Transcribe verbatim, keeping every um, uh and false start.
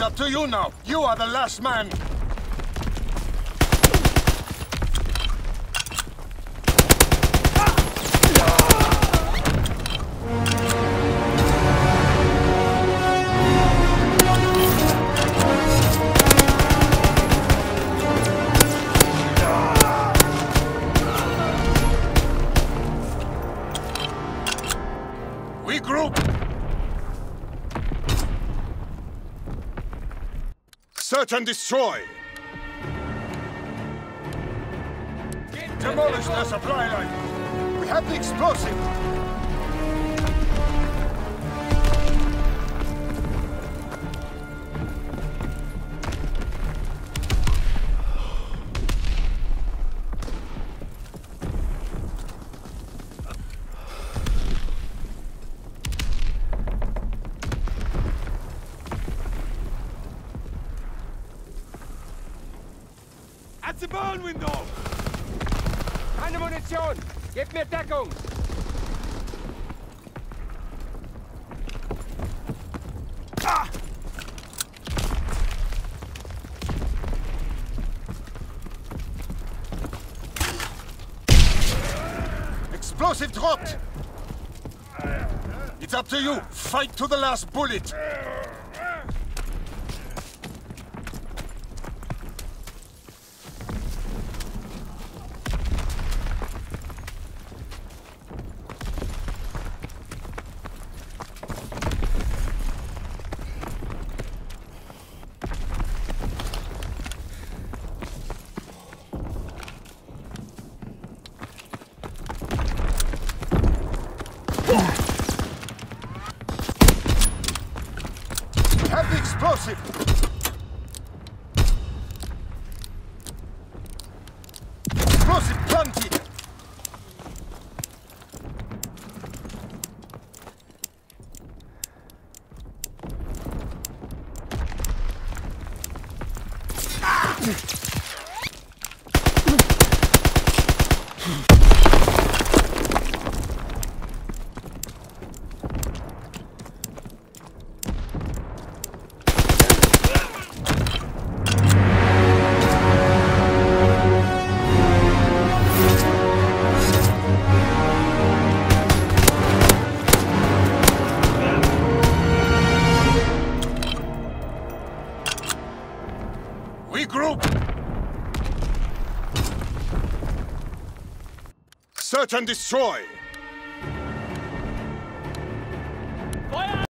up to you now. You are the last man. Regroup! Search and destroy! Demolish their supply line! We have the explosive! At the burn window! Keine Munition! Gebt mir Deckung! Ah! Explosive dropped! It's up to you! Fight to the last bullet! Have the explosive! Explosive planted! Regroup! Search and destroy!